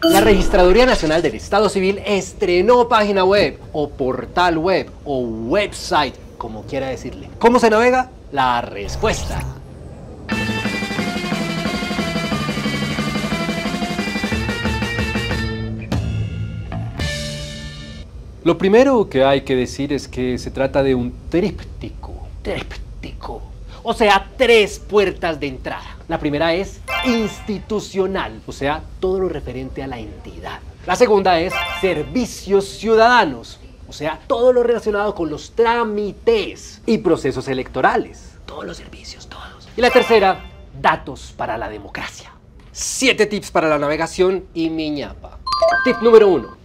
La Registraduría Nacional del Estado Civil estrenó página web, o portal web, o website, como quiera decirle. ¿Cómo se navega? La respuesta. Lo primero que hay que decir es que se trata de un tríptico. O sea, 3 puertas de entrada. La primera es institucional, o sea, todo lo referente a la entidad. La segunda es servicios ciudadanos, o sea, todo lo relacionado con los trámites y procesos electorales. Todos los servicios, todos. Y la tercera, datos para la democracia. 7 tips para la navegación y mi ñapa. Tip número 1.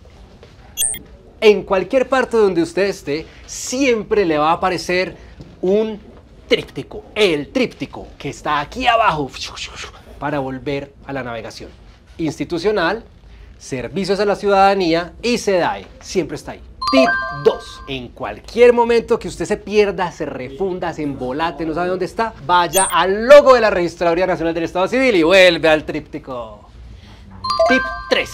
En cualquier parte donde usted esté, siempre le va a aparecer un tríptico, el tríptico que está aquí abajo para volver a la navegación. Institucional, servicios a la ciudadanía y SEDAE, siempre está ahí. Tip 2. En cualquier momento que usted se pierda, se refunda, se embolate, no sabe dónde está, vaya al logo de la Registraduría Nacional del Estado Civil y vuelve al tríptico. Tip 3.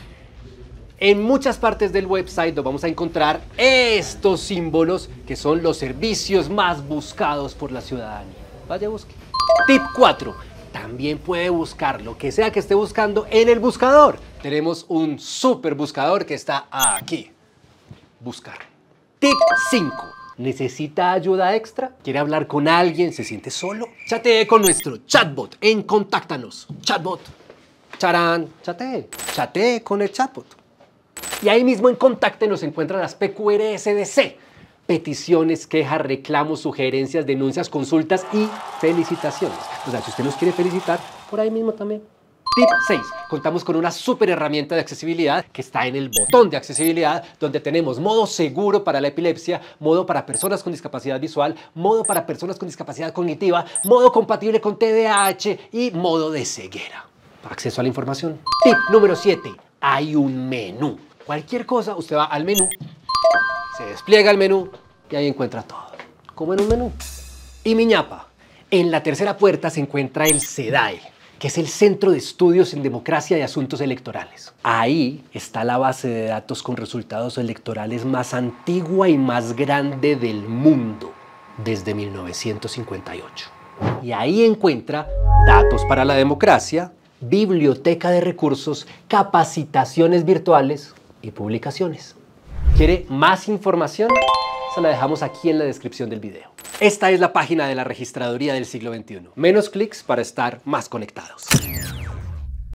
En muchas partes del website nos vamos a encontrar estos símbolos que son los servicios más buscados por la ciudadanía. Vaya, busque. Tip 4. También puede buscar lo que sea que esté buscando en el buscador. Tenemos un super buscador que está aquí. Buscar. Tip 5. ¿Necesita ayuda extra? ¿Quiere hablar con alguien? ¿Se siente solo? Chatee con nuestro chatbot en Contáctanos. Chatbot. Charán. Chatee con el chatbot. Y ahí mismo en Contáctenos se encuentran las PQRSDC. Peticiones, quejas, reclamos, sugerencias, denuncias, consultas y felicitaciones. O sea, si usted nos quiere felicitar, por ahí mismo también. Tip 6. Contamos con una súper herramienta de accesibilidad que está en el botón de accesibilidad, donde tenemos modo seguro para la epilepsia, modo para personas con discapacidad visual, modo para personas con discapacidad cognitiva, modo compatible con TDAH y modo de ceguera. Acceso a la información. Tip número 7. Hay un menú. Cualquier cosa, usted va al menú, se despliega el menú y ahí encuentra todo, como en un menú. Y mi ñapa, en la tercera puerta se encuentra el SEDAE, que es el Centro de Estudios en Democracia y Asuntos Electorales. Ahí está la base de datos con resultados electorales más antigua y más grande del mundo, desde 1958. Y ahí encuentra datos para la democracia, biblioteca de recursos, capacitaciones virtuales y publicaciones. ¿Quiere más información? Se la dejamos aquí en la descripción del video. Esta es la página de la Registraduría del siglo XXI. Menos clics para estar más conectados.